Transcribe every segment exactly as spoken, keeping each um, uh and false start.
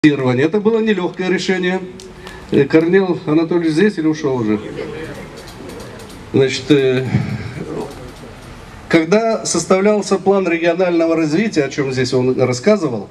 Это было нелегкое решение. Корнел Анатольевич здесь или ушел уже? Значит, когда составлялся план регионального развития, о чем здесь он рассказывал,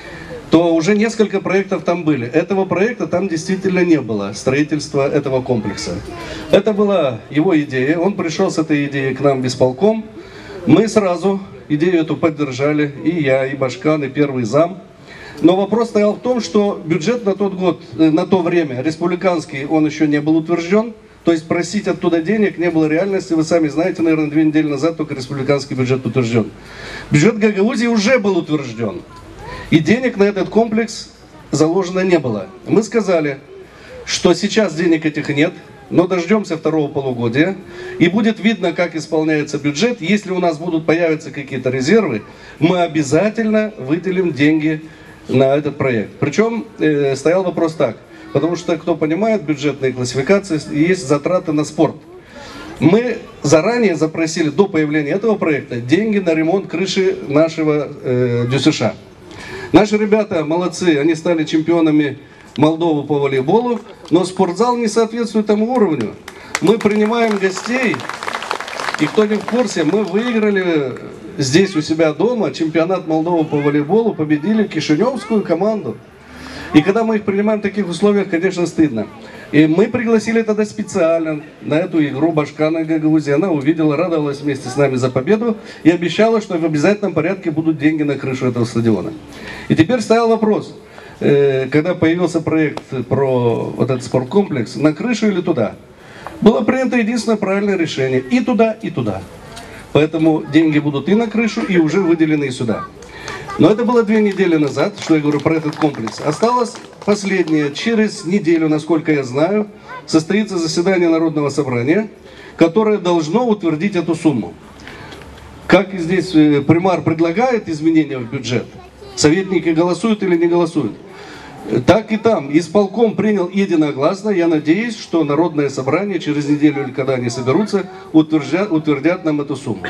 то уже несколько проектов там были. Этого проекта там действительно не было, строительства этого комплекса. Это была его идея, он пришел с этой идеей к нам в исполком. Мы сразу идею эту поддержали, и я, и Башкан, и первый зам. Но вопрос стоял в том, что бюджет на тот год, на то время, республиканский, он еще не был утвержден. То есть просить оттуда денег не было реальности. Вы сами знаете, наверное, две недели назад только республиканский бюджет утвержден. Бюджет Гагаузии уже был утвержден. И денег на этот комплекс заложено не было. Мы сказали, что сейчас денег этих нет, но дождемся второго полугодия. И будет видно, как исполняется бюджет. Если у нас будут появиться какие-то резервы, мы обязательно выделим деньги на этот проект. Причем э, стоял вопрос так, потому что, кто понимает бюджетные классификации, есть затраты на спорт. Мы заранее запросили до появления этого проекта деньги на ремонт крыши нашего э, ДЮСШ. Наши ребята молодцы, они стали чемпионами Молдовы по волейболу, но спортзал не соответствует тому уровню. Мы принимаем гостей, и кто не в курсе, мы выиграли здесь у себя дома чемпионат Молдовы по волейболу, победили кишиневскую команду. И когда мы их принимаем в таких условиях, конечно, стыдно. И мы пригласили тогда специально на эту игру Башкана Гагаузии. Она увидела, радовалась вместе с нами за победу и обещала, что в обязательном порядке будут деньги на крышу этого стадиона. И теперь стоял вопрос, когда появился проект про вот этот спорткомплекс, на крышу или туда. Было принято единственное правильное решение: и туда, и туда. Поэтому деньги будут и на крышу, и уже выделены и сюда. Но это было две недели назад, что я говорю про этот комплекс. Осталось последнее. Через неделю, насколько я знаю, состоится заседание Народного собрания, которое должно утвердить эту сумму. Как и здесь примар предлагает изменения в бюджет, советники голосуют или не голосуют, так и там. Исполком принял единогласно. Я надеюсь, что Народное собрание через неделю или когда они соберутся, утвердят, утвердят нам эту сумму.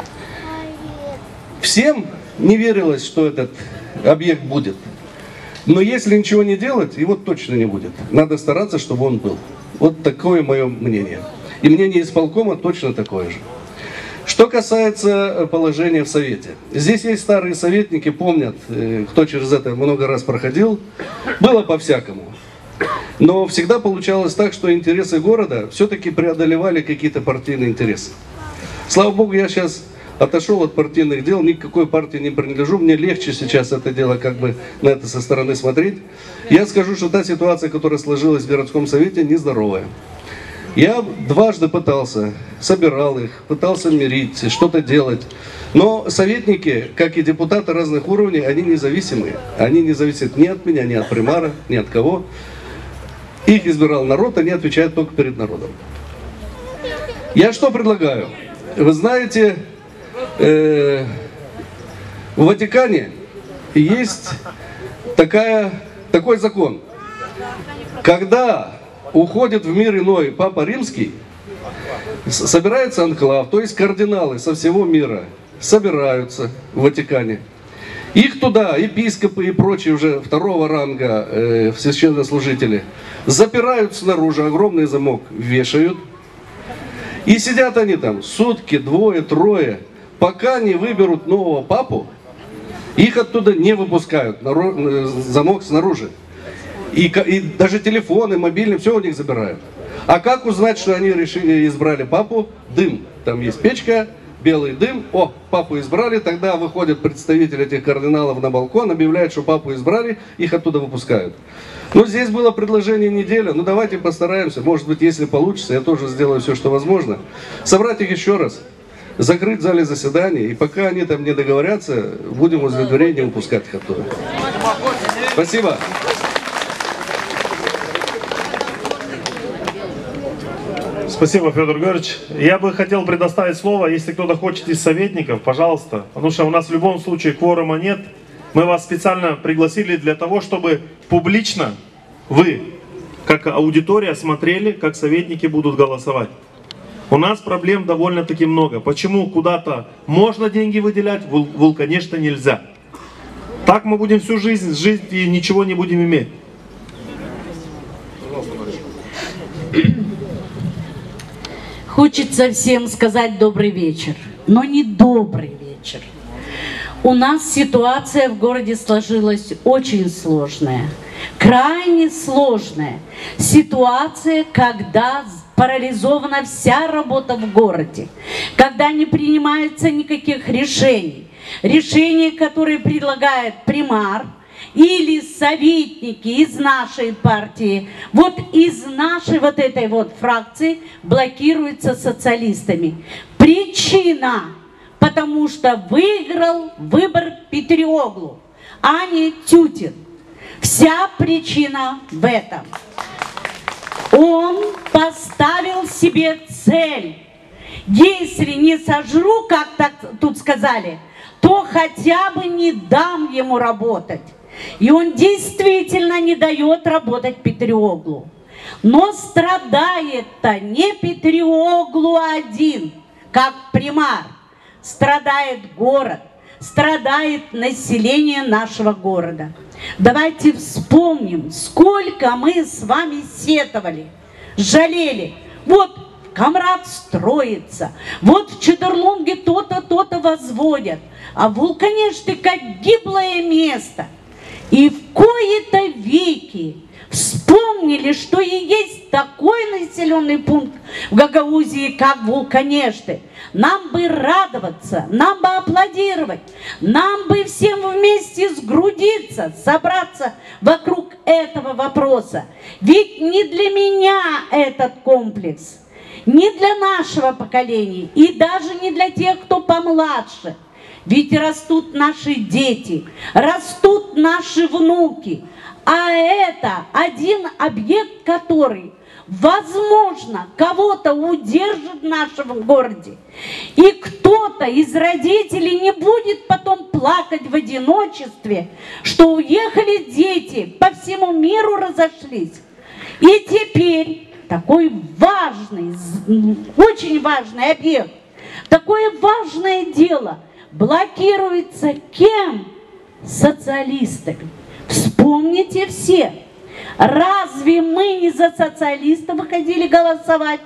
Всем не верилось, что этот объект будет. Но если ничего не делать, его точно не будет. Надо стараться, чтобы он был. Вот такое мое мнение. И мнение исполкома точно такое же. Что касается положения в Совете. Здесь есть старые советники, помнят, кто через это много раз проходил. Было по-всякому. Но всегда получалось так, что интересы города все-таки преодолевали какие-то партийные интересы. Слава Богу, я сейчас отошел от партийных дел, ни к какой партии не принадлежу. Мне легче сейчас это дело, как бы на это со стороны смотреть. Я скажу, что та ситуация, которая сложилась в городском совете, нездоровая. Я дважды пытался, собирал их, пытался мирить, что-то делать. Но советники, как и депутаты разных уровней, они независимые. Они не зависят ни от меня, ни от примара, ни от кого. Их избирал народ, они отвечают только перед народом. Я что предлагаю? Вы знаете, э, в Ватикане есть такая, такой закон. Когда уходит в мир иной Папа Римский, собирается анклав, то есть кардиналы со всего мира собираются в Ватикане. Их туда епископы и прочие уже второго ранга э, священнослужители запирают снаружи, огромный замок вешают. И сидят они там сутки, двое, трое, пока не выберут нового папу, их оттуда не выпускают, замок снаружи. И, и даже телефоны, мобильные, все у них забирают. А как узнать, что они решили, избрали папу? Дым. Там есть печка, белый дым. О, папу избрали. Тогда выходят представители этих кардиналов на балкон, объявляют, что папу избрали, их оттуда выпускают. Ну, здесь было предложение неделя. Ну, давайте постараемся. Может быть, если получится, я тоже сделаю все, что возможно. Собрать их еще раз, закрыть в зале заседаний. И пока они там не договорятся, будем возле дверей не выпускать их оттуда. Спасибо. Спасибо, Федор Георгиевич. Я бы хотел предоставить слово, если кто-то хочет из советников, пожалуйста. Потому что у нас в любом случае кворума нет. Мы вас специально пригласили для того, чтобы публично вы, как аудитория, смотрели, как советники будут голосовать. У нас проблем довольно-таки много. Почему куда-то можно деньги выделять, в, конечно, нельзя. Так мы будем всю жизнь жить и ничего не будем иметь. Хочется всем сказать добрый вечер, но не добрый вечер. У нас ситуация в городе сложилась очень сложная, крайне сложная. Ситуация, когда парализована вся работа в городе, когда не принимаются никаких решений. Решения, которые предлагает примар или советники из нашей партии, вот из нашей вот этой вот фракции блокируются социалистами. Причина, потому что выиграл выбор Петриоглу, а не Тютин. Вся причина в этом. Он поставил себе цель. Если не сожру, как так тут сказали, то хотя бы не дам ему работать. И он действительно не дает работать Петриоглу. Но страдает-то не Петриоглу один, как примар. Страдает город, страдает население нашего города. Давайте вспомним, сколько мы с вами сетовали, жалели. Вот Камрад строится, вот в Чедерлунге то-то, то-то возводят, а Вулканешты как гиблое место. И в кои-то веки вспомнили, что и есть такой населенный пункт в Гагаузии, как Вулканешты. Нам бы радоваться, нам бы аплодировать, нам бы всем вместе сгрудиться, собраться вокруг этого вопроса. Ведь не для меня этот комплекс, не для нашего поколения и даже не для тех, кто помладше. Ведь растут наши дети, растут наши внуки. А это один объект, который, возможно, кого-то удержит в нашем городе. И кто-то из родителей не будет потом плакать в одиночестве, что уехали дети, по всему миру разошлись. И теперь такой важный, очень важный объект, такое важное дело блокируется кем? Социалистами. Вспомните все, разве мы не за социалистов выходили голосовать?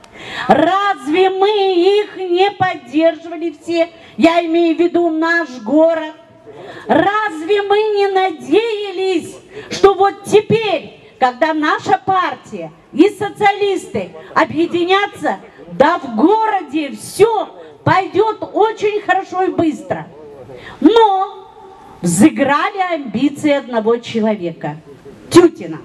Разве мы их не поддерживали все? Я имею в виду наш город. Разве мы не надеялись, что вот теперь, когда наша партия и социалисты объединятся, да в городе все пойдет очень хорошо и быстро? Но взыграли амбиции одного человека, Тютина.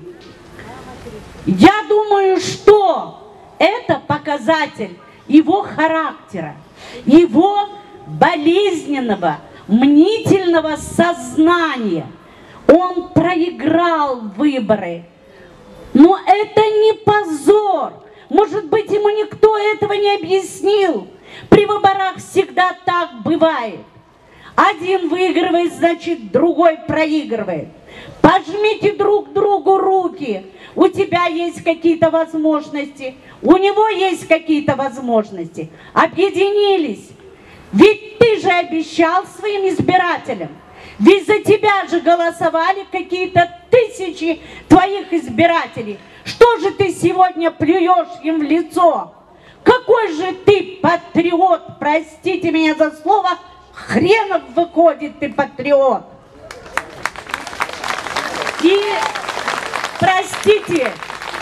Я думаю, что это показатель его характера, его болезненного, мнительного сознания. Он проиграл выборы. Но это не позор. Может быть, ему никто этого не объяснил. При выборах всегда так бывает. Один выигрывает, значит, другой проигрывает. Пожмите друг другу руки. У тебя есть какие-то возможности, у него есть какие-то возможности. Объединились. Ведь ты же обещал своим избирателям. Ведь за тебя же голосовали какие-то тысячи твоих избирателей. Что же ты сегодня плюешь им в лицо? Какой же ты патриот, простите меня за слово, хренов выходит ты патриот. И, простите,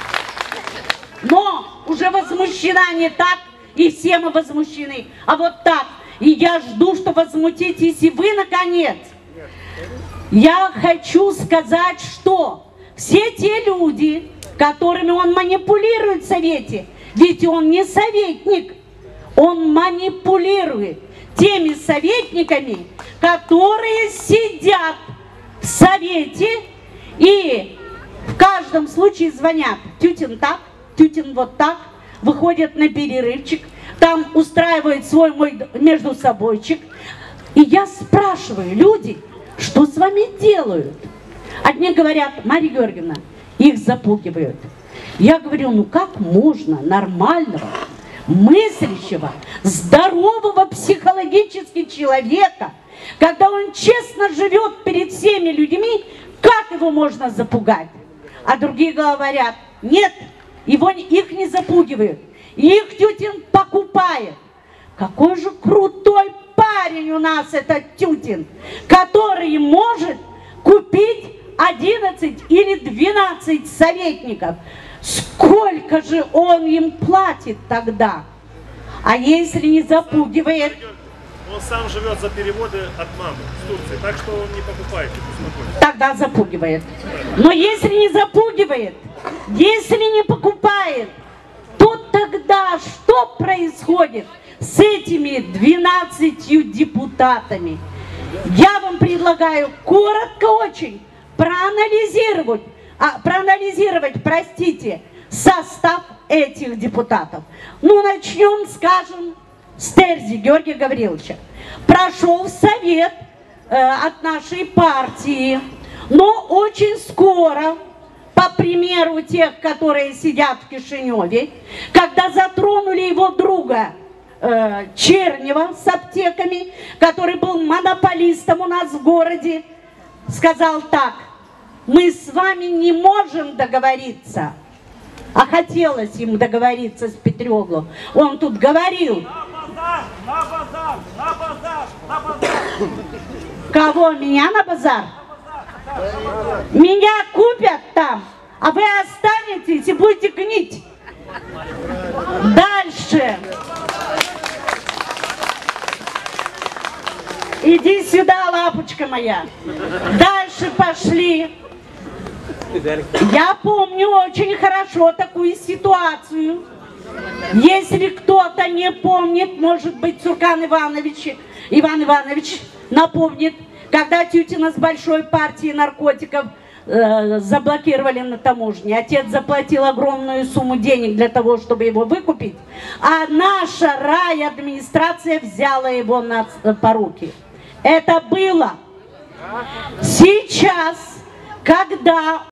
но уже возмущена не так, и все мы возмущены, а вот так. И я жду, что возмутитесь и вы, наконец. Я хочу сказать, что все те люди, которыми он манипулирует в Совете, ведь он не советник, он манипулирует теми советниками, которые сидят в Совете и в каждом случае звонят. Тютин так, Тютин вот так, выходят на перерывчик, там устраивают свой мой между собойчик. И я спрашиваю, люди, что с вами делают? Одни говорят, Марья Георгиевна, их запугивают. Я говорю, ну как можно нормального, мыслящего, здорового психологически человека когда он честно живет перед всеми людьми, как его можно запугать? А другие говорят, нет, его, их не запугивают, их Тютин покупает. Какой же крутой парень у нас этот Тютин, который может купить одиннадцать или двенадцать советников. Сколько же он им платит тогда? А если не запугивает? Он сам живет за переводы от мамы с Турции, так что он не покупает. Тогда запугивает. Но если не запугивает, если не покупает, то тогда что происходит с этими двенадцатью депутатами? Я вам предлагаю коротко очень проанализировать, а, проанализировать, простите, состав этих депутатов. Ну, начнем, скажем, с Терзи Георгия Гавриловича. Прошел совет э, от нашей партии, но очень скоро, по примеру тех, которые сидят в Кишиневе, когда затронули его друга э, Чернева с аптеками, который был монополистом у нас в городе, сказал так: мы с вами не можем договориться. А хотелось ему договориться с Петрёглу. Он тут говорил. На базар, на базар, на базар. Кого? Меня на базар? Меня купят там, а вы останетесь и будете гнить. Дальше. Иди сюда, лапочка моя. Дальше пошли. Я помню очень хорошо такую ситуацию. Если кто-то не помнит, может быть, Цуркан Иванович, Иван Иванович напомнит, когда Тютина с большой партией наркотиков э, заблокировали на таможне. Отец заплатил огромную сумму денег для того, чтобы его выкупить, а наша райадминистрация взяла его на поруки. Это было. Сейчас, когда